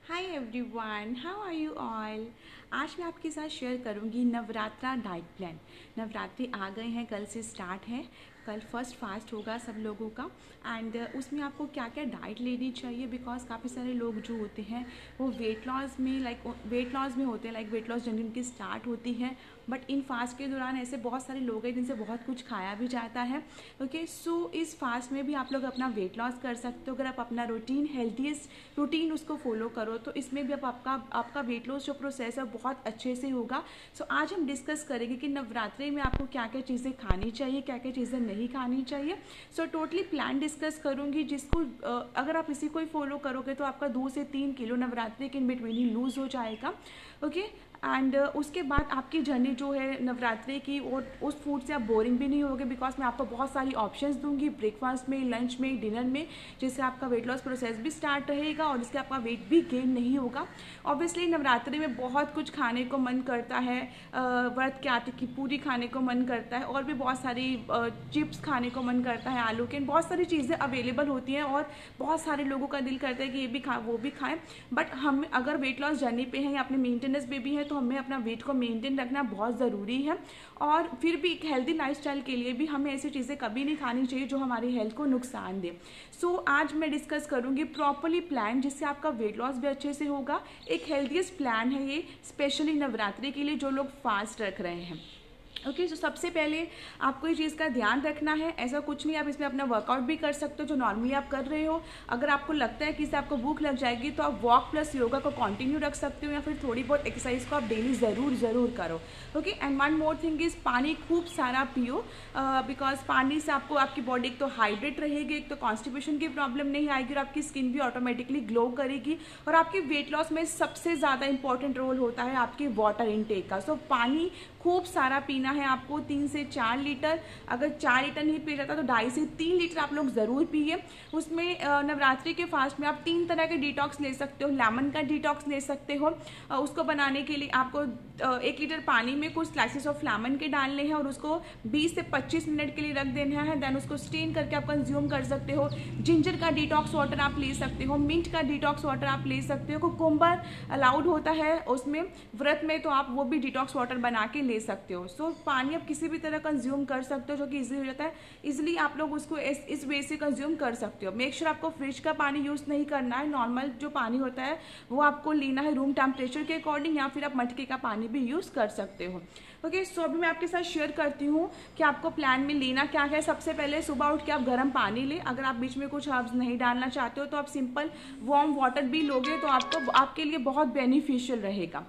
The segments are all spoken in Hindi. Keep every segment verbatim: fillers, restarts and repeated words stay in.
Hi everyone, how are you all. आज मैं आपके साथ शेयर करूंगी नवरात्रा डाइट प्लान। नवरात्रि आ गए हैं, कल से स्टार्ट है। कल फर्स्ट फास्ट होगा सब लोगों का एंड उसमें आपको क्या क्या डाइट लेनी चाहिए, बिकॉज काफ़ी सारे लोग जो होते हैं वो वेट लॉस में लाइक वेट लॉस में होते हैं, लाइक वेट लॉस जर्नी उनकी स्टार्ट होती है, बट इन फास्ट के दौरान ऐसे बहुत सारे लोग हैं जिनसे बहुत कुछ खाया भी जाता है। ओके, सो इस फास्ट में भी आप लोग अपना वेट लॉस कर सकते हो अगर आप अपना रूटीन हेल्थीएस्ट रूटीन उसको फॉलो करो, तो इसमें भी अब आपका आपका वेट लॉस जो प्रोसेस है बहुत अच्छे से होगा। सो so, आज हम डिस्कस करेंगे कि नवरात्रि में आपको क्या क्या चीज़ें खानी चाहिए, क्या क्या चीज़ें नहीं खानी चाहिए। सो टोटली प्लान डिस्कस करूंगी, जिसको अगर आप इसी को ही फॉलो करोगे तो आपका दो से तीन किलो नवरात्रि के इन बिटवीन ही लूज हो जाएगा। ओके, एंड uh, उसके बाद आपकी जर्नी जो है नवरात्रि की, और उस फूड से आप बोरिंग भी नहीं होगे, बिकॉज मैं आपको बहुत सारी ऑप्शंस दूंगी ब्रेकफास्ट में, लंच में, डिनर में, जिससे आपका वेट लॉस प्रोसेस भी स्टार्ट रहेगा और इससे आपका वेट भी गेन नहीं होगा। ऑब्वियसली नवरात्रि में बहुत कुछ खाने को मन करता है, व्रत के आटे की पूरी खाने को मन करता है, और भी बहुत सारी चिप्स खाने को मन करता है, आलू के, बहुत सारी चीज़ें अवेलेबल होती हैं और बहुत सारे लोगों का दिल करता है कि ये भी खा वो भी खाएं। बट हम अगर वेट लॉस जर्नी पे हैं या अपने मेंटेनेंस पे भी हैं, तो हमें अपना वेट को मेंटेन रखना बहुत ज़रूरी है। और फिर भी एक हेल्दी लाइफस्टाइल के लिए भी हमें ऐसी चीज़ें कभी नहीं खानी चाहिए जो हमारी हेल्थ को नुकसान दे। सो so, आज मैं डिस्कस करूंगी प्रॉपरली प्लान, जिससे आपका वेट लॉस भी अच्छे से होगा। एक हेल्थीएस्ट प्लान है ये, स्पेशली नवरात्रि के लिए जो लोग फास्ट रख रहे हैं। ओके, okay, तो सबसे पहले आपको ये चीज़ का ध्यान रखना है, ऐसा कुछ नहीं, आप इसमें अपना वर्कआउट भी कर सकते हो जो नॉर्मली आप कर रहे हो। अगर आपको लगता है कि इससे आपको भूख लग जाएगी तो आप वॉक प्लस योगा को कंटिन्यू रख सकते हो, या फिर थोड़ी बहुत एक्सरसाइज को आप डेली ज़रूर ज़रूर करो। Okay, and one more thing is पानी खूब सारा पियो, बिकॉज uh, पानी से आपको आपकी बॉडी एक तो हाइड्रेट रहेगी, एक तो कॉन्स्टिपेशन की प्रॉब्लम नहीं आएगी, और आपकी स्किन भी ऑटोमेटिकली ग्लो करेगी। और आपके वेट लॉस में सबसे ज़्यादा इंपॉर्टेंट रोल होता है आपके वाटर इनटेक का। सो so, पानी खूब सारा पीना है आपको, तीन से चार लीटर। अगर चार लीटर नहीं पी जाता तो ढाई से तीन लीटर आप लोग ज़रूर पिए। उसमें नवरात्रि के फास्ट में आप तीन तरह के डिटॉक्स ले सकते हो। लेमन का डिटॉक्स ले सकते हो, उसको बनाने के लिए आपको एक लीटर पानी में कुछ स्लाइसेस ऑफ लेमन के डालने हैं और उसको बीस से पच्चीस मिनट के लिए रख देना है। देन उसको स्टेन करके आप कंज्यूम कर सकते हो। जिंजर का डिटॉक्स वाटर आप ले सकते हो, मिंट का डिटॉक्स वाटर आप ले सकते हो। कुकुम्बर अलाउड होता है उसमें व्रत में, तो आप वो भी डिटॉक्स वाटर बना के ले सकते हो। सो so, पानी आप किसी भी तरह कंज्यूम कर सकते हो जो कि इजी हो जाता है, इजिली आप लोग उसको इस इस वे से कंज्यूम कर सकते हो। मेक श्योर आपको फ्रिज का पानी यूज़ नहीं करना है, नॉर्मल जो पानी होता है वो आपको लेना है रूम टेम्परेचर के अकॉर्डिंग, या फिर आप मटके का पानी भी यूज़ कर सकते हो। ओके, सो अभी मैं आपके साथ शेयर करती हूँ कि आपको प्लान में लेना क्या है। सबसे पहले सुबह उठ के आप गर्म पानी लें। अगर आप बीच में कुछ हर्ब्स नहीं डालना चाहते हो तो आप सिंपल वार्म वाटर भी लोगे तो आपको आपके लिए बहुत बेनिफिशियल रहेगा।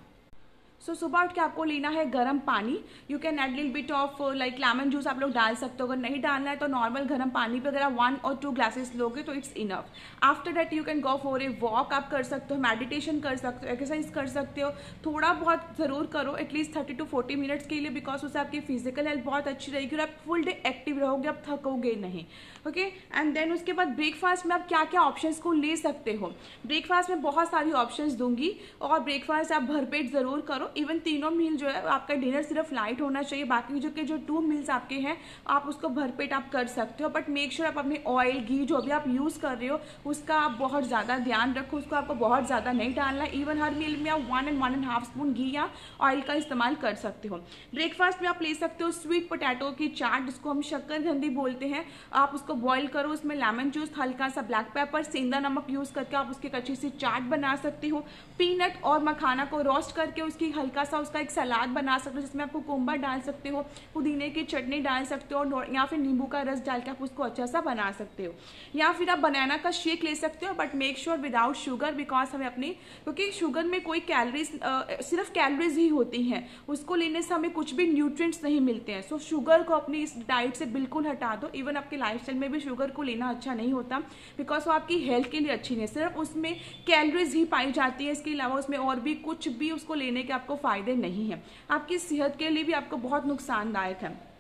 सो so, सुबह उठ के आपको लेना है गर्म पानी। You can add lil bit of like lemon juice आप लोग डाल सकते हो। अगर नहीं डालना है तो नॉर्मल गर्म पानी पे अगर आप वन और टू ग्लासेस लोगे तो it's enough. After that you can go for a walk, आप कर सकते हो, मेडिटेशन कर सकते हो, एक्सरसाइज कर सकते हो। थोड़ा बहुत ज़रूर करो, at least thirty to forty minutes के लिए, बिकॉज उससे आपकी फिजिकल हेल्थ बहुत अच्छी रहेगी और आप फुल डे एक्टिव रहोगे, आप थकोगे नहीं। ओके, एंड देन उसके बाद ब्रेकफास्ट में आप क्या क्या ऑप्शंस को ले सकते हो। ब्रेकफास्ट में बहुत सारी ऑप्शंस दूंगी, और ब्रेकफास्ट आप भरपेट ज़रूर करो। इवन तीनों मील जो है आपका डिनर सिर्फ लाइट होना चाहिए, बाकी जो के जो टू मील्स आपके हैं आप उसको भरपेट आप कर सकते हो। बट मेक श्योर आप अपने ऑयल घी जो भी आप यूज़ कर रहे हो उसका आप बहुत ज़्यादा ध्यान रखो, उसको आपको बहुत ज़्यादा नहीं डालना। इवन हर मील में आप one and one and half spoon घी या ऑयल का इस्तेमाल कर सकते हो। ब्रेकफास्ट में आप ले सकते हो स्वीट पोटैटो की चाट, जिसको हम शक्करकंदी बोलते हैं। आप उसको बॉईल करो, उसमें लेमन जूस, हल्का सा ब्लैक पेपर, सेंधा नमक यूज़ करके आप उसकी एक अच्छी सी चाट बना सकते हो। पीनट और मखाना को रोस्ट करके उसकी हल्का सा उसका एक सलाद बना सकते हो, जिसमें आप कुकुम्बर डाल सकते हो, पुदीने की चटनी डाल सकते हो, या फिर नींबू का रस डाल के आप उसको अच्छा सा बना सकते हो। या फिर आप बनाना का शेक ले सकते हो, but make sure without sugar, because हमें अपनी, क्योंकि शुगर में कोई कैलोरीज, सिर्फ कैलोरीज ही होती हैं, उसको लेने से हमें कुछ भी न्यूट्रिएंट्स नहीं मिलते हैं। सो so, शुगर को अपनी इस डाइट से बिल्कुल हटा दो। इवन आपके लाइफस्टाइल में भी शुगर को लेना अच्छा नहीं होता, बिकॉज वो आपकी हेल्थ के लिए अच्छी नहीं, सिर्फ उसमें कैलोरीज ही पाई जाती है, इसके अलावा उसमें और भी कुछ भी उसको लेने के आपको फायदे नहीं है, आपकी सेहत के लिए भी आपको बहुत नुकसानदायक है।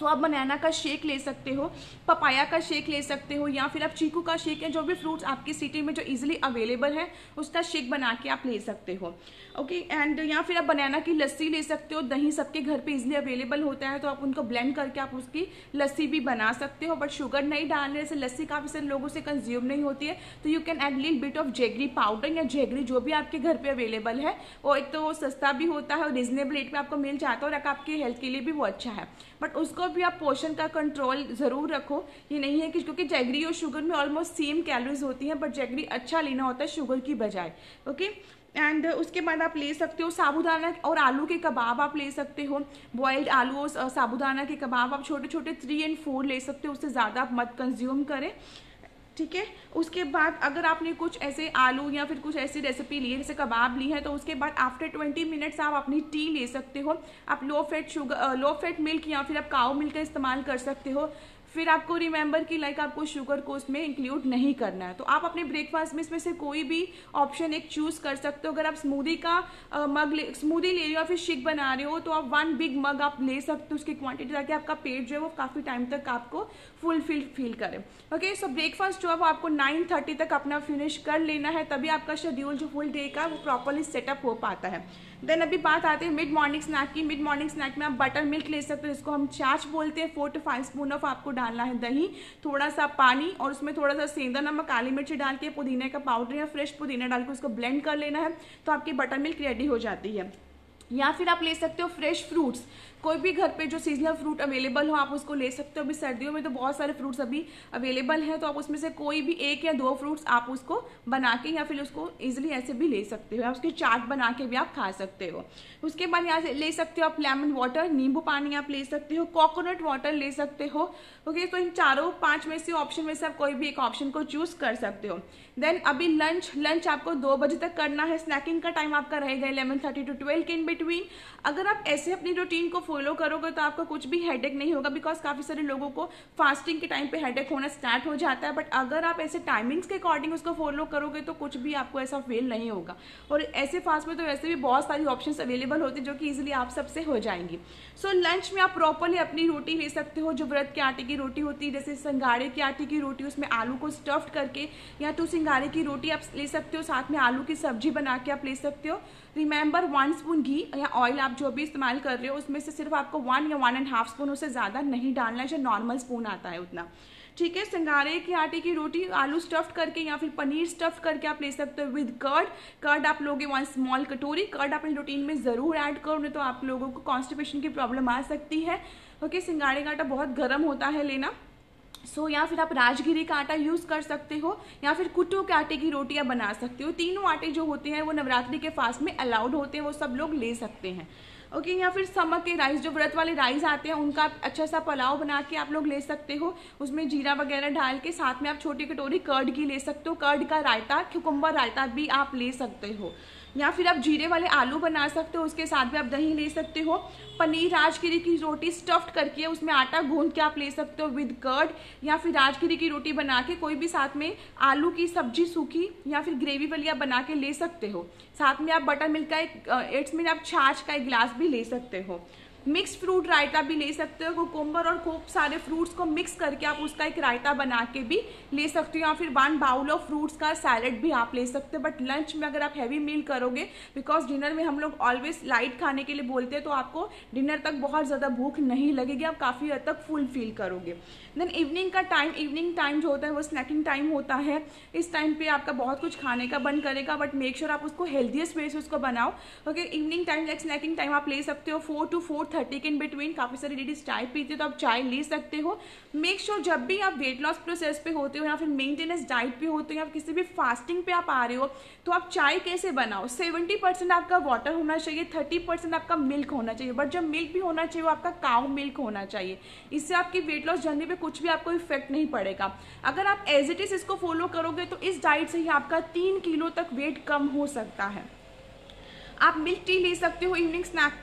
सो आप बनाना का शेक ले सकते हो, पपाया का शेक ले सकते हो, या फिर आप चीकू का शेक है, जो भी फ्रूट्स आपकी सिटी में जो इजीली अवेलेबल है उसका शेक बना के आप ले सकते हो। ओके एंड या फिर आप बनाना की लस्सी ले सकते हो। दही सबके घर पे इजीली अवेलेबल होता है तो आप उनको ब्लेंड करके आप उसकी लस्सी भी बना सकते हो, बट शुगर नहीं डालने से लस्सी काफ़ी सारे लोगों से कंज्यूम नहीं होती है, तो you can add little bit of jaggery powder या जेगरी जो भी आपके घर पे अवेलेबल है। वो एक तो सस्ता भी होता है और रिजनेबल रेट में आपको मिल जाता है और आपकी हेल्थ के लिए भी वो अच्छा है, बट उसको भी आप पोषण का कंट्रोल ज़रूर रखो। ये नहीं है कि क्योंकि जैगरी और शुगर में ऑलमोस्ट सेम कैलोरीज होती हैं, बट जैगरी अच्छा लेना होता है शुगर की बजाय। ओके एंड उसके बाद आप ले सकते हो साबूदाना और आलू के कबाब आप ले सकते हो। बॉइल्ड आलू और साबूदाना के कबाब आप छोटे छोटे थ्री एंड फोर ले सकते हो, उससे ज़्यादा आप मत कंज्यूम करें, ठीक है। उसके बाद अगर आपने कुछ ऐसे आलू या फिर कुछ ऐसी रेसिपी ली है जैसे कबाब ली है, तो उसके बाद आफ्टर ट्वेंटी मिनट्स आप अपनी टी ले सकते हो। आप low fat sugar low fat milk या फिर आप काऊ मिल्क का इस्तेमाल कर सकते हो। फिर आपको रिमेंबर कि लाइक आपको शुगर को उसमें इंक्लूड नहीं करना है, तो आप अपने ब्रेकफास्ट में इसमें से कोई भी ऑप्शन एक चूज कर सकते हो। अगर आप स्मूदी का आ, मग ले स्मूदी ले रहे हो या फिर शेक बना रहे हो तो आप वन बिग मग आप ले सकते हो उसकी क्वांटिटी, ताकि आपका पेट जो है वो काफ़ी टाइम तक आपको फुल फिल फील करे। ओके सो ब्रेकफास्ट जो है वो आपको नाइन थर्टी तक अपना फिनिश कर लेना है, तभी आपका शेड्यूल जो फुल डे का वो प्रॉपरली सेटअप हो पाता है। देन अभी बात आती है मिड मॉर्निंग स्नैक की। मिड मॉर्निंग स्नैक में आप बटर मिल्क ले सकते हो, जिसको हम छाछ बोलते हैं। Four two five spoon of आपको डालना है दही, थोड़ा सा पानी और उसमें थोड़ा सा सेंधा नमक, काली मिर्ची डाल के पुदीने का पाउडर या फ्रेश पुदीना डाल के उसको ब्लेंड कर लेना है, तो आपकी बटर मिल्क रेडी हो जाती है। या फिर आप ले सकते हो फ्रेश फ्रूट्स, कोई भी घर पे जो सीजनल फ्रूट अवेलेबल हो आप उसको ले सकते हो। अभी सर्दियों में तो बहुत सारे फ्रूट्स अभी अवेलेबल हैं, तो आप उसमें से कोई भी एक या दो फ्रूट्स आप उसको बना के या फिर उसको इजीली ऐसे भी ले सकते हो, या उसकी चाट बना के भी आप खा सकते हो। उसके बाद यहाँ से ले सकते हो आप लेमन वाटर, नींबू पानी आप ले सकते हो, कोकोनट वाटर ले सकते हो। ओके तो इन चारों पांच में से ऑप्शन में से आप कोई भी एक ऑप्शन को चूज कर सकते हो। देन अभी लंच लंच आपको दो बजे तक करना है। स्नैकिंग का टाइम आपका रहेगा इलेवन थर्टी टू ट्वेल्व के इन बिटवीन। अगर आप ऐसे अपनी रूटीन को फॉलो करोगे तो आपको कुछ भी हेडेक नहीं होगा, बिकॉज काफ़ी सारे लोगों को फास्टिंग के टाइम पे हेडेक होना स्टार्ट हो जाता है, बट अगर आप ऐसे टाइमिंग्स के अकॉर्डिंग उसको फॉलो करोगे तो कुछ भी आपको ऐसा फील नहीं होगा। और ऐसे फास्ट में तो वैसे भी बहुत सारी ऑप्शंस अवेलेबल होती है जो कि इजीली आप सबसे हो जाएंगी। सो so, लंच में आप प्रॉपरली अपनी रोटी ले सकते हो, जो व्रत के आटे की रोटी होती है, जैसे सिंगाड़े के आटे की रोटी, उसमें आलू को स्टफ्ड करके, या तो सिंगाड़े की रोटी आप ले सकते हो, साथ में आलू की सब्जी बना के आप ले सकते हो। रिमेंबर वन स्पून घी या ऑयल आप जो भी इस्तेमाल कर रहे हो उसमें से सिर्फ आपको वन या वन एंड हाफ स्पून, उससे ज़्यादा नहीं डालना है, जो नॉर्मल स्पून आता है उतना, ठीक है। सिंगारे के आटे की रोटी आलू स्टफ्ड करके या फिर पनीर स्टफ्ड करके आप ले सकते हो विद कर्ड। कर्ड आप लोगे वन स्मॉल कटोरी। कर्ड अपनी रूटीन में ज़रूर ऐड करो, नहीं तो आप लोगों को कॉन्स्टिपेशन की प्रॉब्लम आ सकती है। ओके सिंगाड़े का आटा बहुत गर्म होता है लेना। सो so, या फिर आप राजगिरी का आटा यूज़ कर सकते हो, या फिर कुट्टू के आटे की रोटियां बना सकते हो। तीनों आटे जो होते हैं वो नवरात्रि के फास्ट में अलाउड होते हैं, वो सब लोग ले सकते हैं। ओके okay, या फिर समक के राइस, जो व्रत वाले राइस आते हैं उनका अच्छा सा पुलाव बना के आप लोग ले सकते हो, उसमें जीरा वगैरह डाल के। साथ में आप छोटी कटोरी कर्ड की ले सकते हो। कर्ड का रायता, क्यूकम्बर रायता भी आप ले सकते हो। या फिर आप जीरे वाले आलू बना सकते हो, उसके साथ भी आप दही ले सकते हो। पनीर राजगिरी की रोटी स्टफ्ड करके उसमें आटा गूंद के आप ले सकते हो विद कर्ड, या फिर राजगिरी की रोटी बना के कोई भी साथ में आलू की सब्जी सूखी या फिर ग्रेवी वाली आप बना के ले सकते हो। साथ में आप बटर मिल्क का एक एट्स में आप छाछ का एक गिलास भी ले सकते हो। मिक्स फ्रूट रायता भी ले सकते हो। कुकुम्बर और खूब सारे फ्रूट्स को मिक्स करके आप उसका एक रायता बना के भी ले सकते हो, या फिर वन बाउल ऑफ फ्रूट्स का सैलेड भी आप ले सकते हो। बट लंच में अगर आप हैवी मील करोगे, बिकॉज डिनर में हम लोग ऑलवेज लाइट खाने के लिए बोलते हैं, तो आपको डिनर तक बहुत ज़्यादा भूख नहीं लगेगी, आप काफ़ी हद तक फुल फील करोगे। देन इवनिंग का टाइम, इवनिंग टाइम जो होता है वो स्नैकिंग टाइम होता है। इस टाइम पे आपका बहुत कुछ खाने का बन करेगा, बट मेक श्योर आप उसको हेल्थीएस्ट वे से उसको बनाओ। Okay evening time like snacking time आप ले सकते हो फोर टू फोर थर्टी के इन बिटवीन। काफ़ी सारी लेडीज चाय पीते हो तो आप चाय ले सकते हो। मेक श्योर sure, जब भी आप वेट लॉस प्रोसेस पे होते हो या फिर मेंटेनेंस डाइट पे होते हो या किसी भी फास्टिंग पे आप आ रहे हो, तो आप चाय कैसे बनाओ। सेवेंटी परसेंट आपका वाटर होना चाहिए, थर्टी परसेंट आपका मिल्क होना चाहिए, बट जब मिल्क भी होना चाहिए वो आपका काउ मिल्क होना चाहिए। इससे आपकी वेट लॉस जर्नी पे कुछ भी आपको इफेक्ट नहीं पड़ेगा। अगर आप एज इट इज इसको फॉलो करोगे तो इस डाइट से ही आपका तीन किलो तक वेट कम हो सकता है। आप मिल्क टी ले सकते हो इवनिंग स्नैक पे।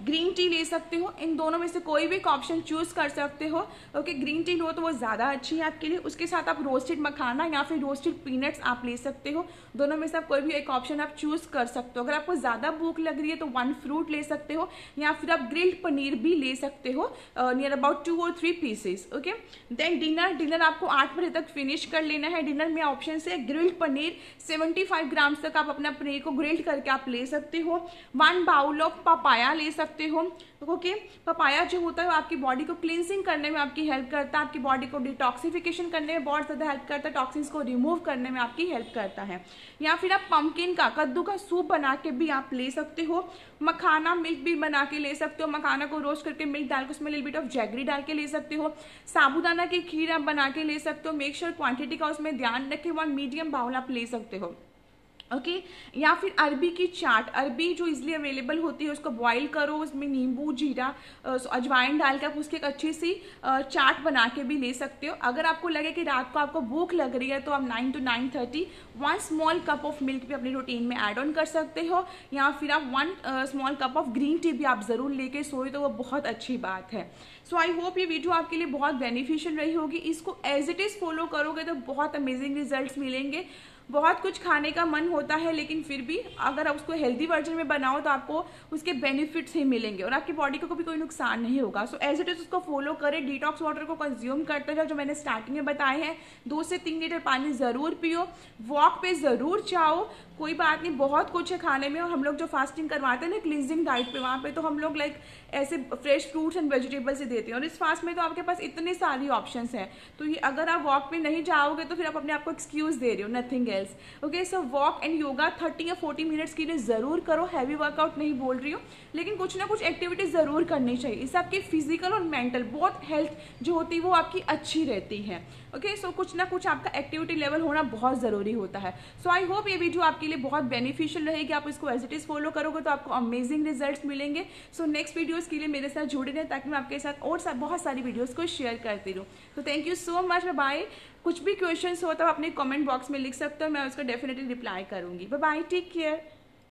ग्रीन टी ले सकते हो। इन दोनों में से कोई भी एक ऑप्शन चूज कर सकते हो। ओके, ग्रीन टी लो तो वो ज़्यादा अच्छी है आपके लिए। उसके साथ आप रोस्टेड मखाना या फिर रोस्टेड पीनट्स आप ले सकते हो। दोनों में से आप कोई भी एक ऑप्शन आप चूज कर सकते हो। अगर आपको ज़्यादा भूख लग रही है तो वन फ्रूट ले सकते हो, या फिर आप ग्रिल्ड पनीर भी ले सकते हो, नियर अबाउट टू और three pieces. Okay, then dinner dinner आपको आठ बजे तक फिनिश कर लेना है। डिनर में ऑप्शन है grilled paneer, seventy five grams तक आप अपना पनीर को ग्रिल्ड करके आप ले सकते हो। वन बाउल ऑफ पपाया ले सकते हो। ओके, पपाया जो होता है वो आपकी बॉडी को क्लिनसिंग करने में आपकी हेल्प करता है, आपकी बॉडी को डिटॉक्सिफिकेशन करने में बहुत ज़्यादा हेल्प करता है, टॉक्सिन्स को रिमूव करने में आपकी हेल्प करता है। या फिर आप पंपकिन का, कद्दू का सूप बना के भी आप ले सकते हो। मखाना मिल्क भी बना के ले सकते हो। मखाना को रोस्ट करके मिल्क डाल के उसमें लिटिल बिट ऑफ जैगरी डाल के ले सकते हो। साबूदाना की खीर आप बना के ले सकते हो। मेक श्योर क्वांटिटी का उसमें ध्यान रखें, वन मीडियम बाउल आप ले सकते हो। Okay okay? या फिर अरबी की चाट, अरबी जो इजीली अवेलेबल होती है उसको बॉईल करो, उसमें नींबू जीरा अजवाइन डाल के आप उसकी एक अच्छी सी चाट बना के भी ले सकते हो। अगर आपको लगे कि रात को आपको भूख लग रही है तो आप nine two nine thirty one small cup of milk भी अपनी रूटीन में ऐड ऑन कर सकते हो, या फिर आप one small cup of green tea भी आप ज़रूर लेके सोए तो वो बहुत अच्छी बात है। सो आई होप ये वीडियो आपके लिए बहुत बेनिफिशियल रही होगी। इसको एज इट इज़ फॉलो करोगे तो बहुत अमेजिंग रिजल्ट्स मिलेंगे। बहुत कुछ खाने का मन होता है लेकिन फिर भी अगर आप उसको हेल्दी वर्जन में बनाओ तो आपको उसके बेनिफिट्स ही मिलेंगे और आपकी बॉडी को कभी कोई नुकसान नहीं होगा। सो एज इट इज उसको फॉलो करें। डिटॉक्स वाटर को कंज्यूम करते जाओ जो मैंने स्टार्टिंग में बताए हैं। दो से तीन लीटर पानी ज़रूर पियो। वॉक पे ज़रूर जाओ। कोई बात नहीं, बहुत कुछ है खाने में। और हम लोग जो फास्टिंग करवाते हैं ना क्लींजिंग डाइट पे, वहाँ पे तो हम लोग लाइक ऐसे फ्रेश फ्रूट्स एंड वेजिटेबल्स ही देते हैं। और इस फास्ट में तो आपके पास इतने सारी ऑप्शंस हैं। तो ये अगर आप वॉक पे नहीं जाओगे तो फिर आप अपने आप को एक्सक्यूज दे रहे हो, nothing else. Okay, so walk and yoga thirty या फोर्टी मिनट्स के लिए ज़रूर करो। हैवी वर्कआउट नहीं बोल रही हो, लेकिन कुछ ना कुछ एक्टिविटी ज़रूर करनी चाहिए। इससे आपकी फिजिकल और मेंटल बहुत हेल्थ जो होती है वो आपकी अच्छी रहती है। ओके, सो कुछ ना कुछ आपका एक्टिविटी लेवल होना बहुत ज़रूरी होता है। सो आई होप ये वीडियो आपके लिए बहुत बेनिफिशियल रहेगी। आप इसको एज इट इज़ फॉलो करोगे तो आपको अमेजिंग रिजल्ट्स मिलेंगे। सो नेक्स्ट वीडियोस के लिए मेरे साथ जुड़े रहें ताकि मैं आपके साथ और सा, बहुत सारी वीडियोस को शेयर करती रहूँ। तो thank you so much, bye. कुछ भी क्वेश्चंस हो तो आप अपने कमेंट बॉक्स में लिख सकते हो, मैं उसका डेफिनेटली रिप्लाई करूँगी। Bye bye, take care.